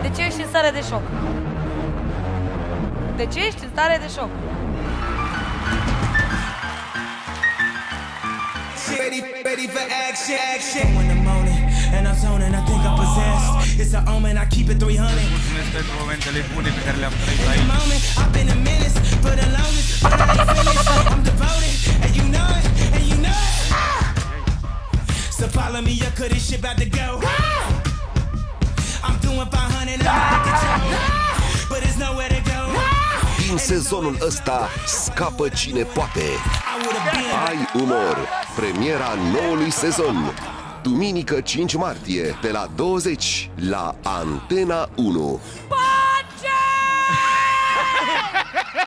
De ce ești în stare de șoc? De ce ești în stare de șoc? Ready for action, action. In the morning, and I'm zoning, I think I'm possessed. It's an omen, I keep it 300. Mulțumesc pentru momentele bune pe care le-am trăit aici. Moment, I've been a menace for the longest, but I ain't finished. I'm devoted, and you know it, and you know it. So follow me up, 'cause this shit about to go. I'm doing 500 and I'm out of control, but there's nowhere to go. Din sezonul ăsta scapă cine poate. Ai umor, premiera noului sezon. Duminică 5 martie, de la 20 la Antena 1.